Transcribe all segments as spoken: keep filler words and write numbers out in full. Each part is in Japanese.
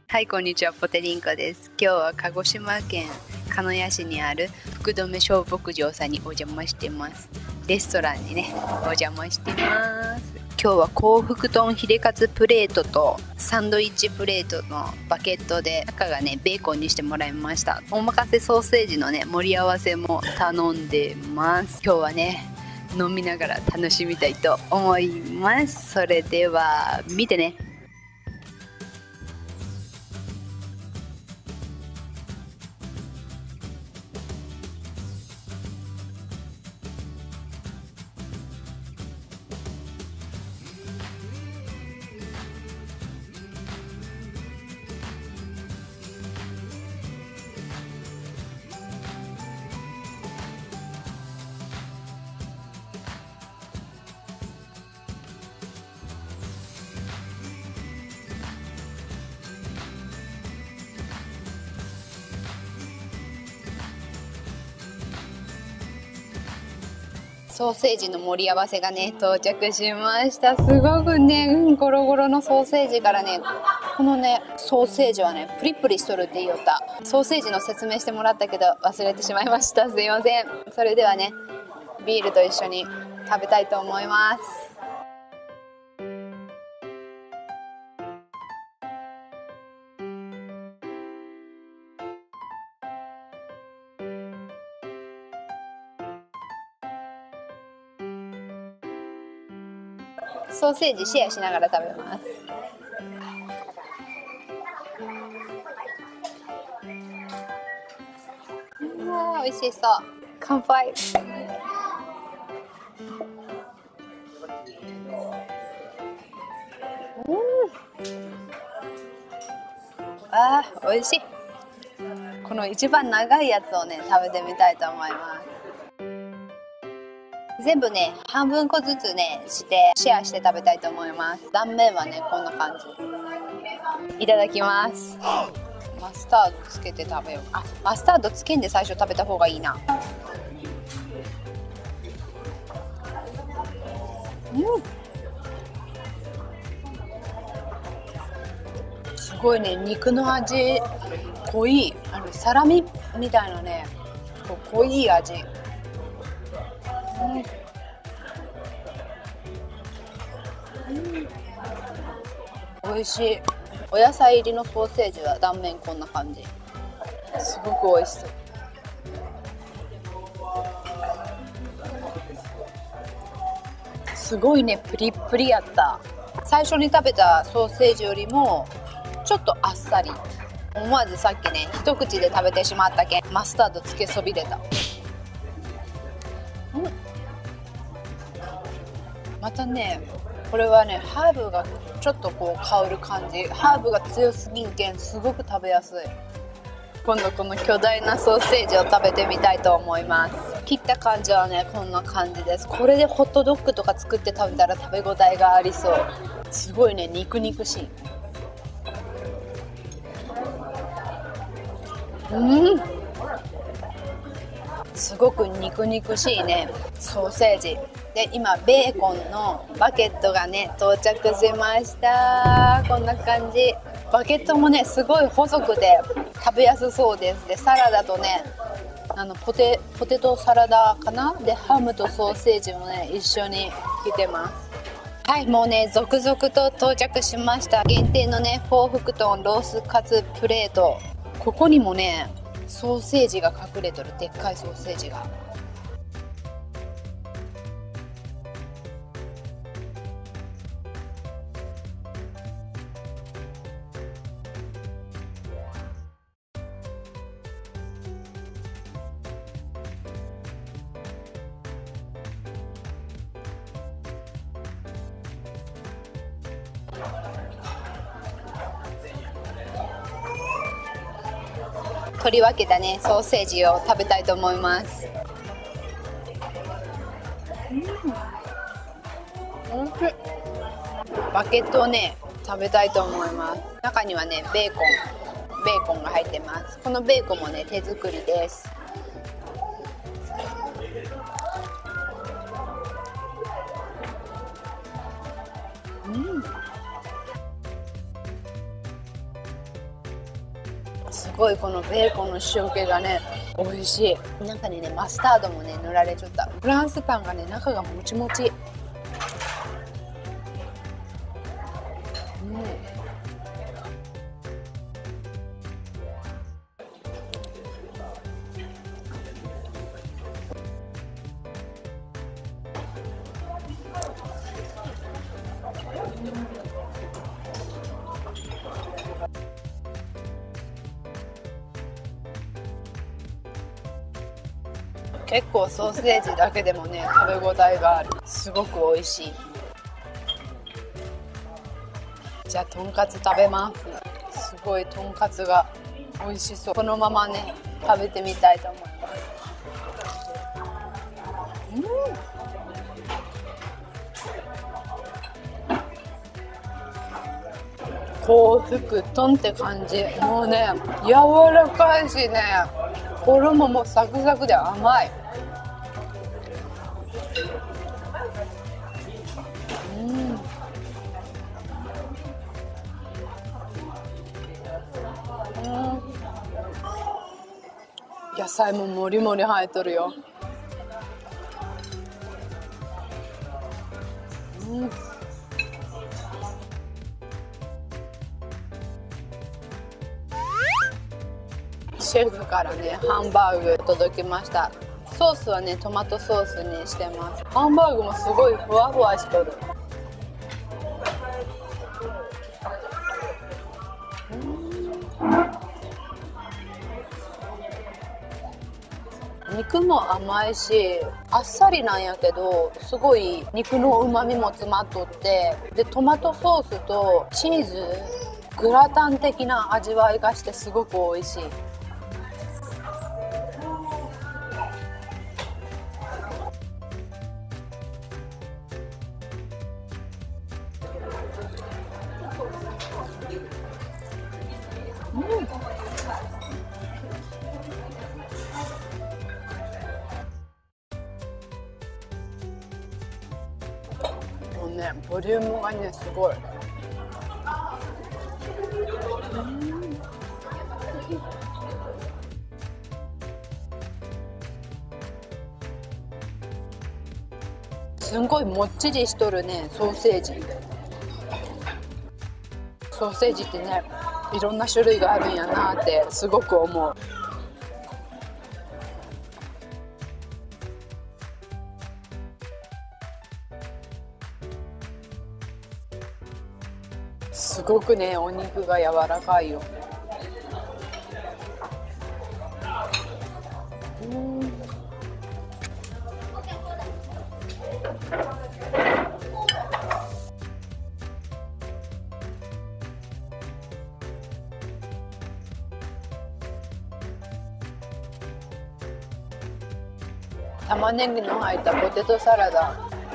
はい、こんにちは、ポテリンコです。今日は鹿児島県鹿屋市にある福留小牧場さんにお邪魔してます。レストランにね、お邪魔してます。今日は幸福豚ヒレカツプレートとサンドイッチプレートのバケットで、中がねベーコンにしてもらいました。おまかせソーセージのね盛り合わせも頼んでます。今日はね飲みながら楽しみたいと思います。それでは見てね。ソーセージの盛り合わせがね到着しました。すごくね、うん、ゴロゴロのソーセージからね、このねソーセージはねプリプリしとるって言おった。ソーセージの説明してもらったけど忘れてしまいました。すいません。それではねビールと一緒に食べたいと思います。ソーセージシェアしながら食べます。うわー、美味しそう。乾杯。うん、あー、美味しい。この一番長いやつをね食べてみたいと思います。全部ね半分こずつねしてシェアして食べたいと思います。断面はねこんな感じ。いただきます。マスタードつけて食べよう。あ、マスタードつけんで最初食べた方がいいな。うん、すごいね、肉の味濃い。あのサラミみたいなねこう濃い味。うんうん、美味しい。お野菜入りのソーセージは断面こんな感じ。すごく美味しそう。すごいねプリップリやった。最初に食べたソーセージよりもちょっとあっさり。思わずさっきね一口で食べてしまったけんマスタードつけそびれた。うん、またねこれはねハーブがちょっとこう香る感じ。ハーブが強すぎんけんすごく食べやすい。今度この巨大なソーセージを食べてみたいと思います。切った感じはねこんな感じです。これでホットドッグとか作って食べたら食べ応えがありそう。すごいね肉肉しい。うん、すごく肉肉しいねソーセージで、今ベーコンのバケットがね到着しました。こんな感じ。バケットもねすごい細くて食べやすそうです。でサラダとねあのポテポテトサラダかなでハムとソーセージもね一緒に来てます。はい、もうね続々と到着しました。限定のね幸福豚ロースカツプレート。ここにもねソーセージが隠れとる。でっかいソーセージが。取り分けたねソーセージを食べたいと思います。うん、おいしい。バケットをね食べたいと思います。中にはねベーコンベーコンが入ってます。このベーコンもね手作りです。うん、 ごいこのベーコンの塩気がね美味しい。中にねマスタードもね塗られちゃった。フランスパンがね中がもちもち。結構ソーセージだけでもね食べ応えがある。すごく美味しい。じゃあとんかつ食べます。すごいとんかつが美味しそう。このままね食べてみたいと思います。うん、幸福とんって感じ。もうね柔らかいしね、衣もサクサクで甘い。うん、うん、野菜ももりもり入っとるよ。うん、シェフからねハンバーグ届きました。ソースはねトマトソースにしてます。ハンバーグもすごいふわふわしとる。肉も甘いしあっさりなんやけど、すごい肉のうまみも詰まっとって、でトマトソースとチーズグラタン的な味わいがしてすごく美味しい。もうねボリュームがねすごい。すんごいもっちりしとるねソーセージ。ソーセージってねいろんな種類があるんやなってすごく思う。すごくねお肉が柔らかいよ。うん、玉ねぎの入ったポテトサラダ。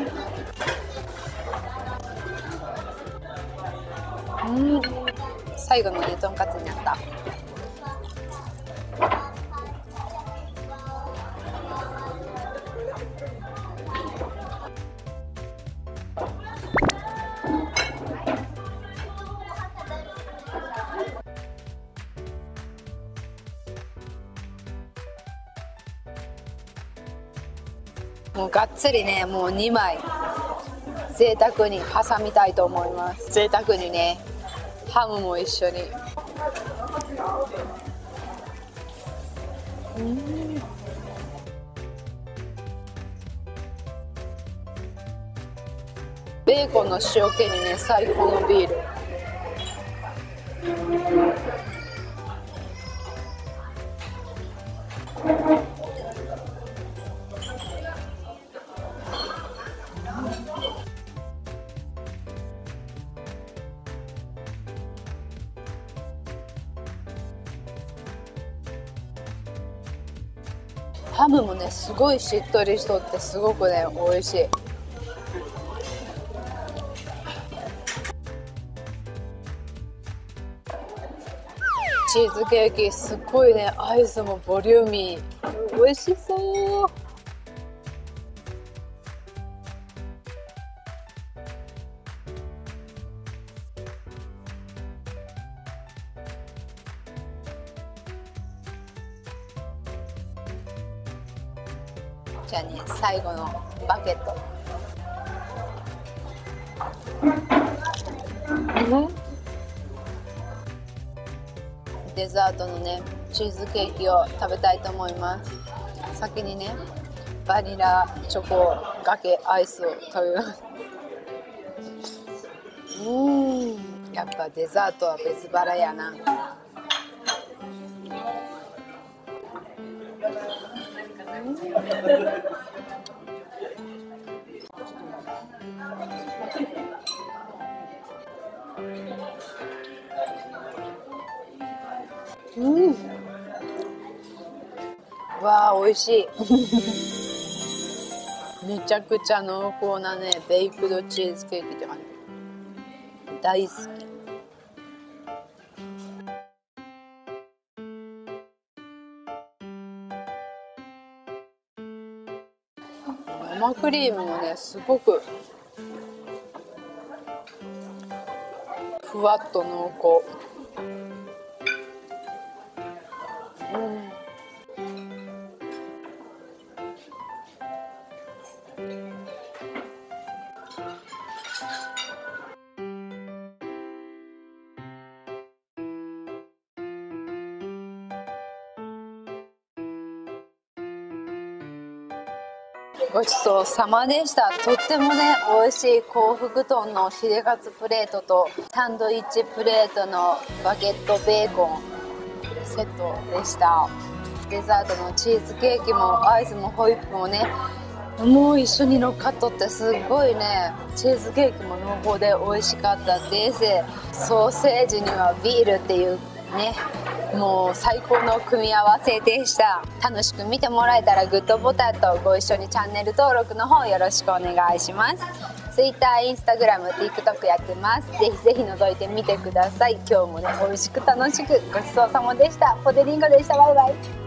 うん、最後のねとんかつになった。もうがっつりねもうにまい贅沢に挟みたいと思います。贅沢にねハムも一緒に。うん、ベーコンの塩気にね最高のビール。ハムもねすごいしっとりしとってすごくね美味しい。チーズケーキすっごいねアイスもボリューミー。美味しそう。 じゃあね、最後のバケット。うん、デザートのねチーズケーキを食べたいと思います。先にねバニラチョコがけアイスを食べます。うーん、やっぱデザートは別腹やな。うん、わあ美味しい。めちゃくちゃ濃厚なねベイクドチーズケーキって感じ。大好き。生クリームもねすごくふわっと濃厚。うん、ごちそうさまでした。とってもね美味しい幸福豚のヒレカツプレートとサンドイッチプレートのバゲットベーコンセットでした。デザートのチーズケーキもアイスもホイップもねもう一緒に乗っかっとってすごいね。チーズケーキも濃厚で美味しかったです。ソーセージにはビールっていうねもう最高の組み合わせでした。楽しく見てもらえたらグッドボタンとご一緒にチャンネル登録の方よろしくお願いします。 Twitter、Instagram、TikTok やってます。ぜひぜひ覗いてみてください。今日もね美味しく楽しくごちそうさまでした。ポテリンゴでした。バイバイ。